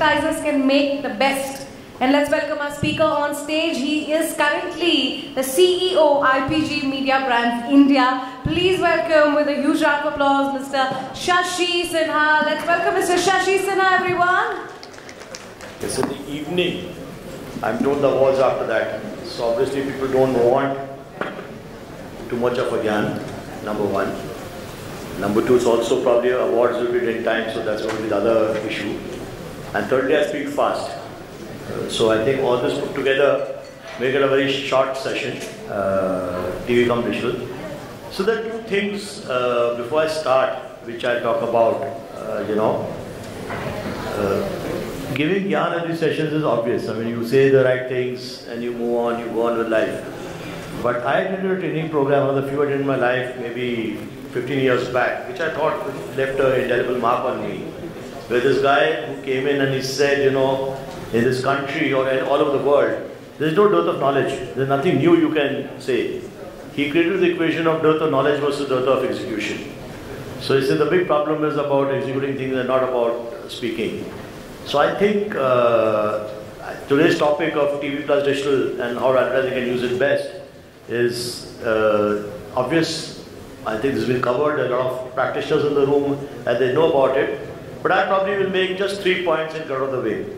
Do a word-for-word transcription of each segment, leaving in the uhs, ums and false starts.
advertisers can make the best. And let's welcome our speaker on stage. He is currently the C E O, I P G Mediabrands India. Please welcome with a huge round of applause, Mister Shashi Sinha. Let's welcome Mister Shashi Sinha, everyone. It's in the evening. I'm told the awards after that. So obviously people don't want too much of a gyan, number one. Number two, it's also probably awards will be in time, so that's going to be the other issue. And thirdly, I speak fast. Uh, so I think all this put together make it a very short session, uh, T V come digital. So there are two things uh, before I start, which I talk about, uh, you know. Uh, giving gyan in these sessions is obvious. I mean, you say the right things and you move on, you go on with life. But I attended a training program, one of the few I did in my life, maybe fifteen years back, which I thought left an indelible mark on me. Where this guy who came in and he said, you know, in this country or all over the world, there is no dearth of knowledge. There is nothing new you can say. He created the equation of dearth of knowledge versus dearth of execution. So he said the big problem is about executing things and not about speaking. So I think uh, today's topic of T V plus digital and how advertising can use it best is uh, obvious. I think this has been covered. There are a lot of practitioners in the room and they know about it. But I probably will make just three points and get out of the way.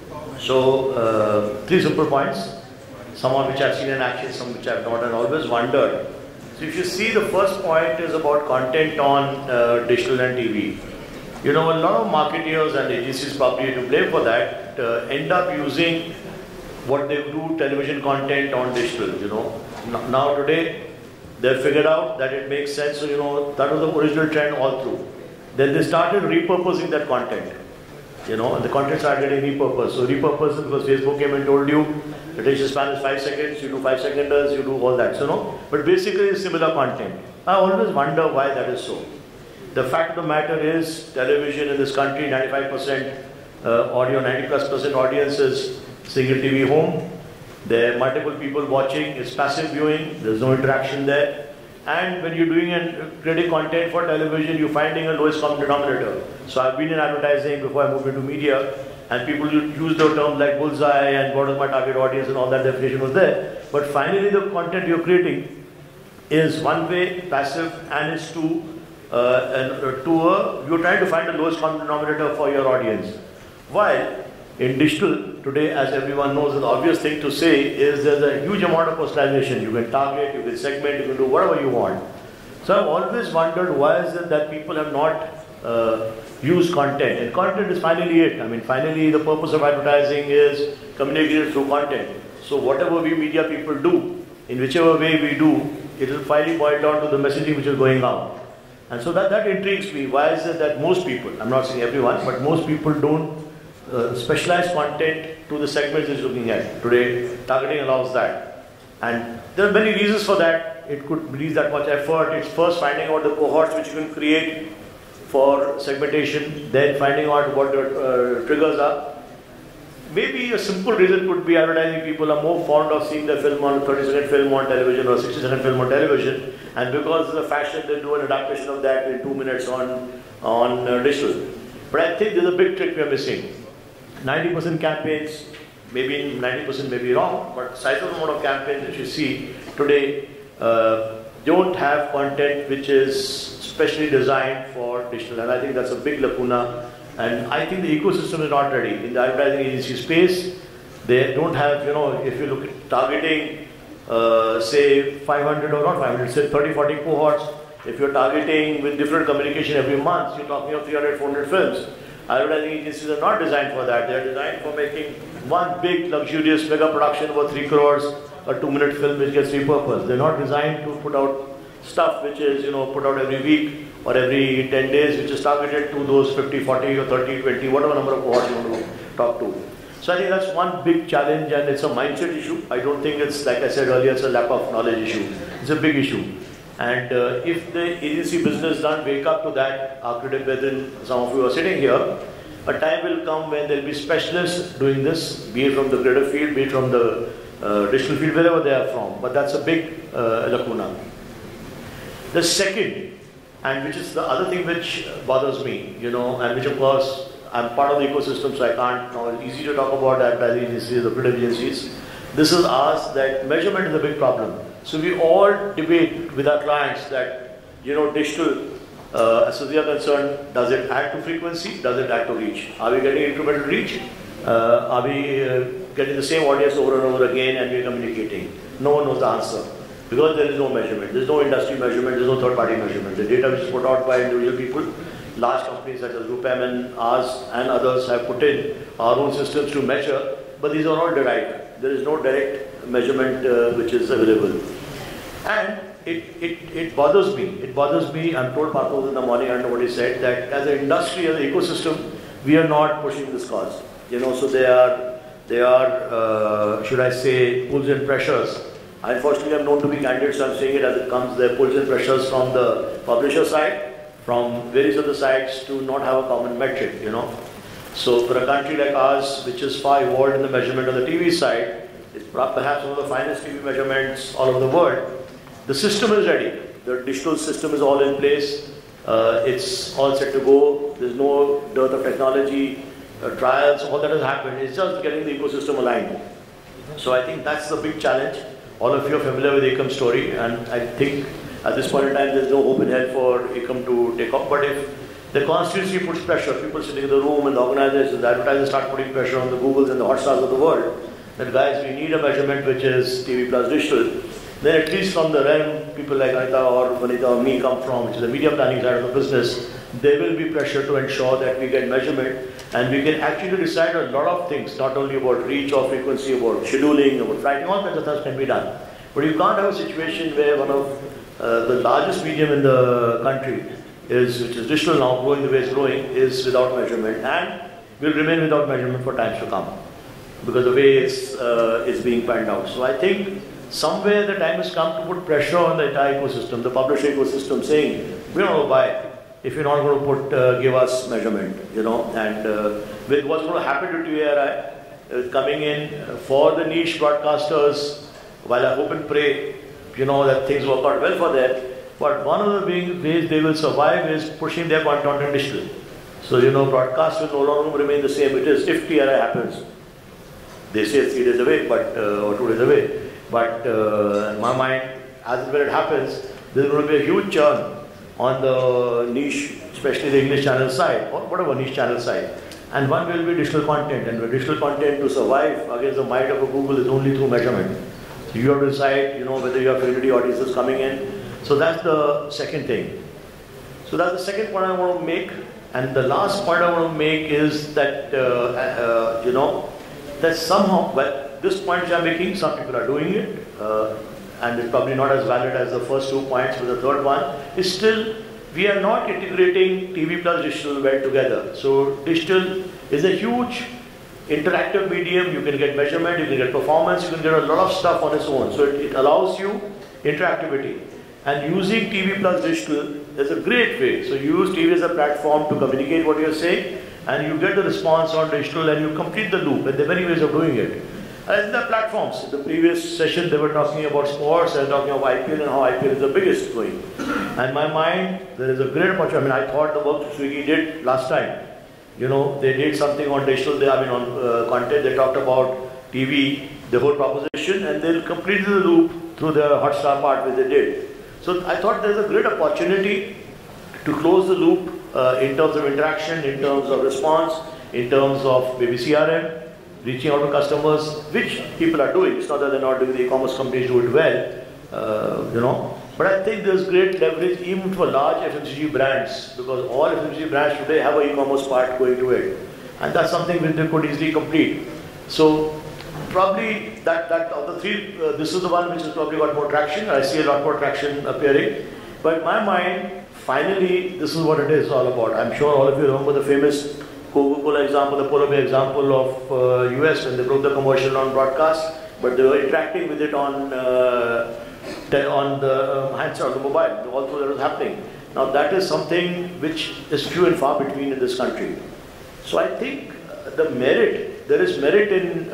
So, uh, three simple points. Some of which I've seen in action, some which I've not, and always wondered. So if you see, the first point is about content on uh, digital and T V. You know, a lot of marketeers and agencies probably to blame for that uh, end up using what they do, television content on digital, you know. Now today, they've figured out that it makes sense, so you know, that was the original trend all through. Then they started repurposing that content, you know, and the content started getting repurposed. So repurposed because Facebook came and told you, the attention span is five seconds, you do five seconders, you do all that, so no. But basically it's similar content. I always wonder why that is so. The fact of the matter is, television in this country, ninety-five percent uh, audio, ninety plus percent audience is single T V home. There are multiple people watching, it's passive viewing, there's no interaction there. And when you're doing and creating content for television, you're finding a lowest common denominator. So I've been in advertising before I moved into media, and people use the terms like bullseye and what is my target audience and all that definition was there. But finally the content you're creating is one way, passive, and it's to, uh, and, uh, to a, you're trying to find the lowest common denominator for your audience. While in digital, today, as everyone knows, the obvious thing to say is there's a huge amount of personalization. You can target, you can segment, you can do whatever you want. So I've always wondered why is it that people have not uh, used content. And content is finally it. I mean, finally the purpose of advertising is communicated through content. So whatever we media people do, in whichever way we do, it will finally boil down to the messaging which is going out. And so that, that intrigues me. Why is it that most people, I'm not saying everyone, but most people don't Uh, specialized content to the segments it's looking at. Today, targeting allows that. And there are many reasons for that. It could release that much effort. It's first finding out the cohorts which you can create for segmentation, then finding out what the uh, triggers are. Maybe a simple reason could be advertising people are more fond of seeing the film on thirty second film on television or sixty second film on television, and because of the fashion they do an adaptation of that in two minutes on, on uh, digital. But I think there's a big trick we are missing. ninety percent campaigns, maybe ninety percent may be wrong, but sizable amount of campaigns that you see today uh, don't have content which is specially designed for digital, and I think that's a big lacuna. And I think the ecosystem is not ready. In the advertising agency space, they don't have, you know, if you look at targeting, uh, say five hundred or not five hundred, say thirty, forty cohorts, if you're targeting with different communication every month, you're talking of three hundred, four hundred films. Advertising agencies are not designed for that. They are designed for making one big, luxurious mega production over three crores, a two-minute film which gets repurposed. They're not designed to put out stuff which is, you know, put out every week or every ten days, which is targeted to those fifty, forty, or thirty, twenty, whatever number of cohorts you want to talk to. So I think that's one big challenge, and it's a mindset issue. I don't think it's, like I said earlier, it's a lack of knowledge issue. It's a big issue. And uh, if the agency business doesn't wake up to that, our creative brethren, some of you are sitting here, a time will come when there will be specialists doing this, be it from the creative field, be it from the uh, digital field, wherever they are from. But that's a big uh, lacuna. The second, and which is the other thing which bothers me, you know, and which of course I'm part of the ecosystem, so I can't, now it's easy to talk about advertising agencies, the print agencies. This is ours, that measurement is a big problem. So we all debate with our clients that, you know, digital, uh, as far as we are concerned, does it add to frequency? Does it add to reach? Are we getting incremental reach? Uh, are we uh, getting the same audience over and over again and we're communicating? No one knows the answer. Because there is no measurement. There is no industry measurement, there is no third-party measurement. The data which is put out by individual people, large companies such as Rupam and ours and others have put in our own systems to measure, but these are all derived. There is no direct measurement uh, which is available. And it, it, it bothers me. It bothers me. I'm told Marcos in the morning, I don't know what he said, that as an industry, as an ecosystem, we are not pushing this cause. You know, so they are, they are uh, should I say, pulls and pressures. Unfortunately, I'm known to be candid, so I'm saying it as it comes. There are pulls and pressures from the publisher side, from various other sides to not have a common metric, you know. So for a country like ours, which is far evolved in the measurement on the T V side, it's perhaps one of the finest T V measurements all over the world. The system is ready. The digital system is all in place. Uh, it's all set to go. There's no dearth of technology, uh, trials, all that has happened. It's just getting the ecosystem aligned. So I think that's the big challenge. All of you are familiar with Ecom story, and I think at this point in time there's no hope in hell for Ecom to take off. But if the constituency puts pressure, people sitting in the room and the organizers and the advertisers start putting pressure on the Googles and the Hotstars of the world, that guys, we need a measurement which is T V plus digital, then at least from the realm people like Anita or Vanita or me come from, which is the media planning side of the business, there will be pressure to ensure that we get measurement and we can actually decide a lot of things, not only about reach or frequency, about scheduling, about writing, all kinds of stuff can be done. But you can't have a situation where one of uh, the largest medium in the country is, which is digital now, growing the way it's growing, is without measurement and will remain without measurement for times to come because the way it's, uh, it's being panned out. So I think somewhere the time has come to put pressure on the entire ecosystem, the publisher ecosystem, saying, we don't know why. If you're not going to put, uh, give us measurement, you know, and uh, with what's going to happen to T V R I uh, coming in uh, for the niche broadcasters, while I hope and pray, you know, that things work out well for them, but one of the ways they will survive is pushing their content in digital. So, you know, broadcast will no longer remain the same. It is if T R I happens. They say three days away, but uh, or two days away. But uh, in my mind, as and when it happens, there's going to be a huge churn on the niche, especially the English channel side, or whatever niche channel side. And one will be digital content, and the digital content to survive against the might of a Google is only through measurement. So you have to decide, you know, whether you have community audiences coming in. So that's the second thing. So that's the second point I want to make. And the last point I want to make is that, uh, uh, you know, that somehow, well, this point which I'm making, some people are doing it, uh, and it's probably not as valid as the first two points, but the third one is still, we are not integrating T V plus digital well together. So digital is a huge interactive medium. You can get measurement, you can get performance, you can get a lot of stuff on its own. So it, it allows you interactivity. And using T V plus digital is a great way. So you use T V as a platform to communicate what you're saying, and you get the response on digital and you complete the loop. And there are many ways of doing it. And the platforms, in the previous session they were talking about sports and talking about I P L and how I P L is the biggest going. And in my mind, there is a great opportunity. I mean, I thought the work Swiggy did last time. You know, they did something on digital, they, I mean on uh, content, they talked about T V, the whole proposition, and they'll complete the loop through the Hotstar part which they did. So I thought there's a great opportunity to close the loop uh, in terms of interaction, in terms of response, in terms of maybe C R M, reaching out to customers, which people are doing. It's not that they're not doing, the e-commerce companies do it well, uh, you know. But I think there's great leverage even for large F M C G brands, because all F M C G brands today have an e-commerce part going to it. And that's something which they could easily complete. So probably that, that of the three, uh, this is the one which has probably got more traction. I see a lot more traction appearing. But in my mind, finally, this is what it is all about. I'm sure all of you remember the famous Coca-Cola example, the polar bear example of uh, U S when they broke the commercial on broadcast, but they were interacting with it on uh, on the um, handset, on the mobile, also that was happening. Now that is something which is few and far between in this country. So I think the merit, there is merit in uh,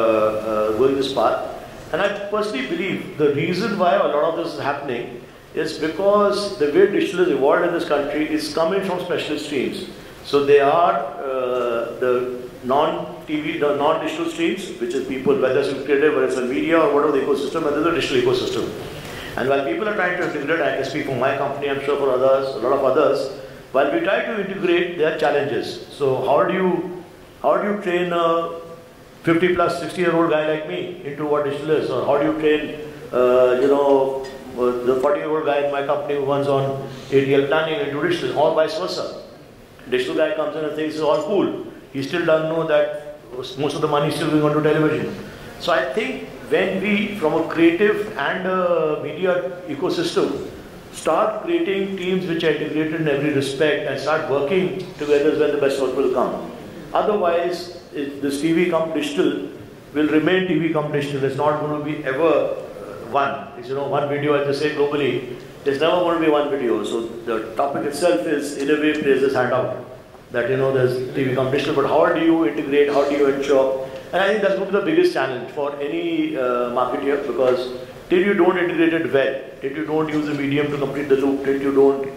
uh, going this path, and I personally believe the reason why a lot of this is happening is because the way digital has evolved in this country is coming from specialist streams. So they are uh, the non-T V, the non-digital streams, which is people, whether it's creative, whether it's a media or whatever the ecosystem, whether it's a digital ecosystem. And while people are trying to integrate, I can speak for my company, I'm sure for others, a lot of others, while we try to integrate, there are challenges. So how do you, how do you train a fifty plus, sixty year old guy like me into what digital is? Or how do you train, uh, you know, the forty year old guy in my company who runs on A T L planning into digital, or vice versa? Digital guy comes in and thinks it's all cool. He still doesn't know that most of the money is still going on to television. So I think when we, from a creative and a media ecosystem, start creating teams which are integrated in every respect and start working together is when the best work will come. Otherwise, if this T V come digital will remain T V come digital. It's not going to be ever one. It's, you know, one video, as they say globally, it's never going to be one video. So the topic itself is, in a way, plays this handout. That, you know, there's T V come digital, but how do you integrate, how do you ensure? And I think that's going to be the biggest challenge for any uh, marketer, because till you don't integrate it well, till you don't use the medium to complete the loop, till you don't,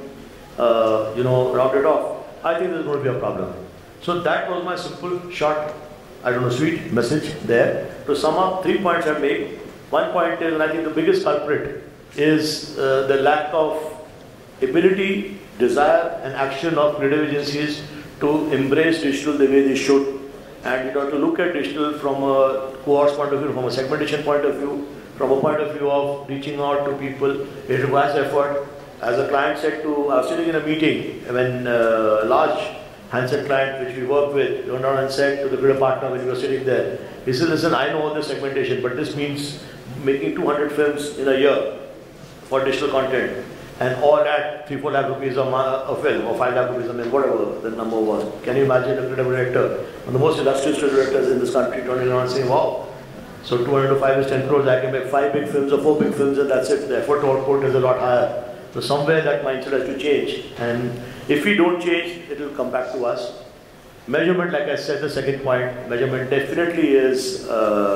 uh, you know, round it off, I think there's going to be a problem. So that was my simple, short, I don't know, sweet message there. To sum up, three points I made. One point is, and I think the biggest culprit is uh, the lack of ability, desire and action of creative agencies to embrace digital the way they should. And, you know, to look at digital from a cohorts point of view, from a segmentation point of view, from a point of view of reaching out to people, it requires effort. As a client said to, I was sitting in a meeting when uh, a large handset client which we work with turned around and said to the creative partner when we were sitting there, he said, listen, I know all this segmentation, but this means making two hundred films in a year for digital content. And all at three, four lakh rupees a, a film, or five lakh rupees a film, whatever the number was. Can you imagine a creative director, one of the most illustrious directors in this country, turning around and saying, wow, so two hundred to five is ten crores, I can make five big films or four big films and that's it. The effort to output is a lot higher. So somewhere that mindset has to change. And if we don't change, it will come back to us. Measurement, like I said, the second point, measurement definitely is,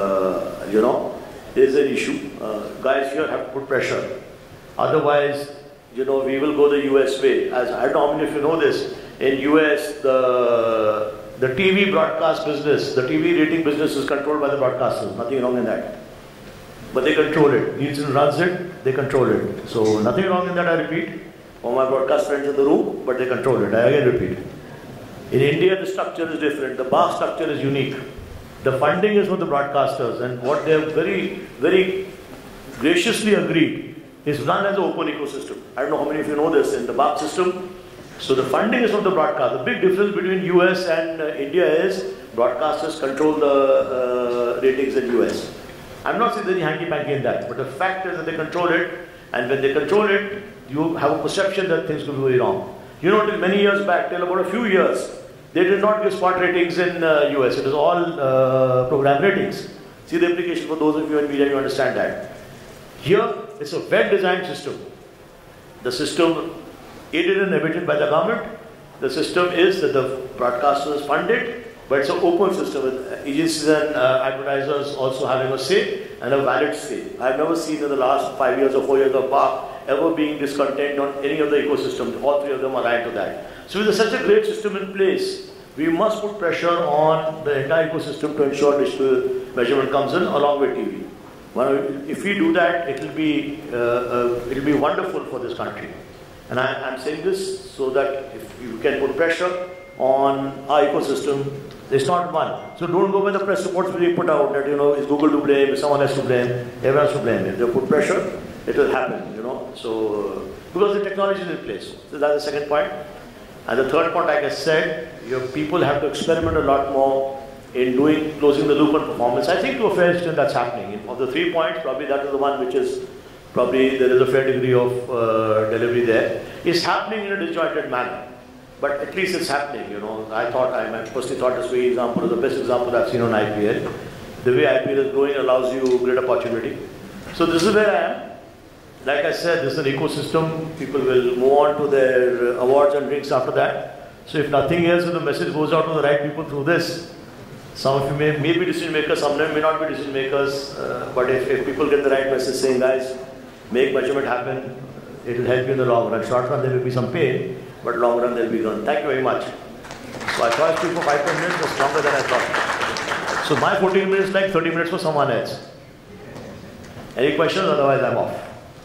uh, you know, is an issue. Uh, guys here have to put pressure. Otherwise, you know, we will go the U S way. As I don't know how many of you know this, in U S, the, the T V broadcast business, the T V rating business is controlled by the broadcasters. Nothing wrong in that. But they control it. Nielsen runs it, they control it. So nothing wrong in that, I repeat. For my broadcast friends in the room, but they control it. I again repeat. In India, the structure is different. The bar structure is unique. The funding is from the broadcasters, and what they have very, very graciously agreed is run as an open ecosystem. I don't know how many of you know this in the B A P system. So the funding is from the broadcast. The big difference between U S and uh, India is broadcasters control the uh, ratings in U S. I'm not saying there's any hanky-panky in that, but the fact is that they control it, and when they control it, you have a perception that things could be very wrong. You know, till many years back, till about a few years, they did not give spot ratings in uh, U S. It was all uh, program ratings. See the implication for those of you in media, you understand that. Here, it's a well-designed system. The system, aided and abetted by the government. The system is that the broadcasters fund it, but it's an open system with agencies and uh, advertisers also having a say and a valid say. I've never seen in the last five years or four years of B A P ever being discontent on any of the ecosystem. All three of them are right to that. So with such a great system in place, we must put pressure on the entire ecosystem to ensure digital measurement comes in along with T V. Well, if we do that, it will be uh, uh, it will be wonderful for this country. And I, I'm saying this so that if you can put pressure on our ecosystem, it's not one. So don't go when the press reports really put out that, you know, is Google to blame, is someone else to blame, everyone has to blame. If they put pressure, it will happen, you know. So, because the technology is in place. So that's the second point. And the third point, like I said, your people have to experiment a lot more in doing, closing the loop on performance. I think to a fair extent that's happening. Of the three points, probably that is the one which is, probably there is a fair degree of uh, delivery there. It's happening in a disjointed manner. But at least it's happening, you know. I thought, I personally thought this way example is the best example I've seen on I P L. The way I P L is growing allows you great opportunity. So this is where I am. Like I said, this is an ecosystem. People will move on to their awards and drinks after that. So if nothing else, if the message goes out to the right people through this, some of you may, may be decision makers, some of them may not be decision makers. Uh, but if, if people get the right message saying, guys, make measurement happen, it will help you in the long run. Short run, there will be some pain, but long run, there will be none. Thank you very much. So I thought I speak for five ten minutes, was longer than I thought. So my fourteen minutes like thirty minutes for someone else. Any questions? Otherwise I'm off.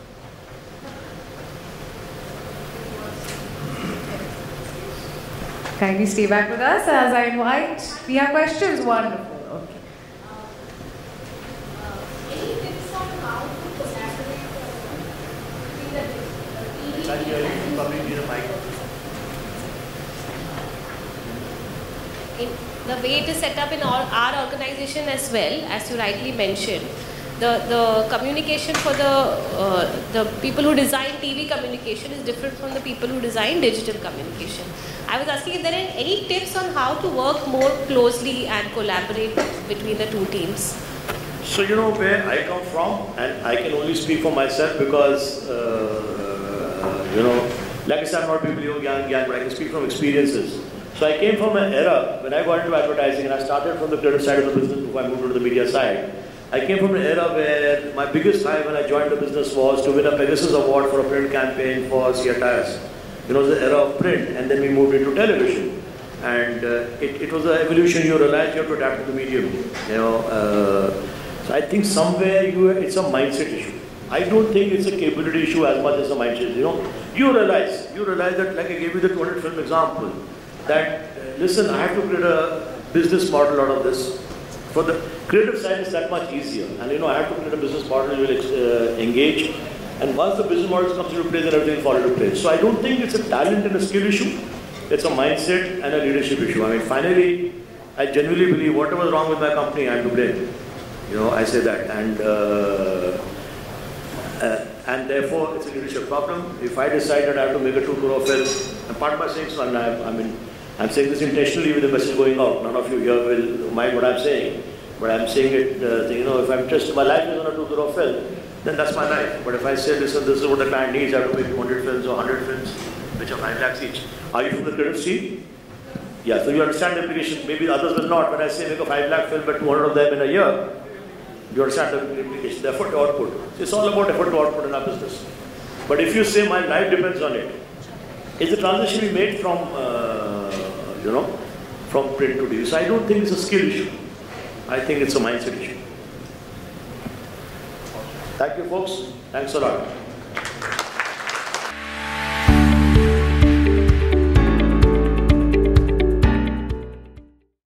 Kindly stay back with us as I invite. We have questions. Wonderful. Okay. Any tips on how to collaborate between the T V and Probably need a mic. in the way it is set up in our, our organization as well, as you rightly mentioned, the, the communication for the, uh, the people who design T V communication is different from the people who design digital communication. I was asking if there are any tips on how to work more closely and collaborate between the two teams. So you know where I come from, and I can only speak for myself because, uh, you know, like I said, I'm not people young, young, young, but I can speak from experiences. So I came from an era when I got into advertising, and I started from the creative side of the business before I moved to the media side. I came from an era where my biggest high when I joined the business was to win a Pegasus Award for a print campaign for Seat Tires. You know, the era of print, and then we moved into television. And uh, it, it was an evolution. You realize you have to adapt to the medium. You know, uh, so I think somewhere you, it's a mindset issue. I don't think it's a capability issue as much as a mindset. You know, you realize, you realize that, like I gave you the two hundred film example, that uh, listen, I have to create a business model out of this. For the creative side, it's that much easier. And you know, I have to create a business model, you will uh, engage. And once the business model comes into place, then everything will fall into place. So I don't think it's a talent and a skill issue. It's a mindset and a leadership issue. I mean, finally, I genuinely believe whatever is wrong with my company, I am to blame. You know, I say that. And uh, uh, and therefore, it's a leadership problem. If I decide that I have to make a two crore film, and part of my saying, so I mean, I'm saying this intentionally with the message going out. None of you here will mind what I'm saying. But I'm saying it, uh, you know, if I'm just, my life is on a two crore film, then that's my life. But if I say, listen, this is what the client needs, I have to make two hundred films or one hundred films, which are five lakhs each. Are you from the creative team? Yeah, so you understand the implication. Maybe others will not. When I say make a five lakh film, but two hundred of them in a year, you understand the implication, the effort to output. So it's all about effort to output in our business. But if you say my life depends on it, is the transition we made from, uh, you know, from print to digital? So I don't think it's a skill issue. I think it's a mindset issue. Thank you, folks. Thanks a lot.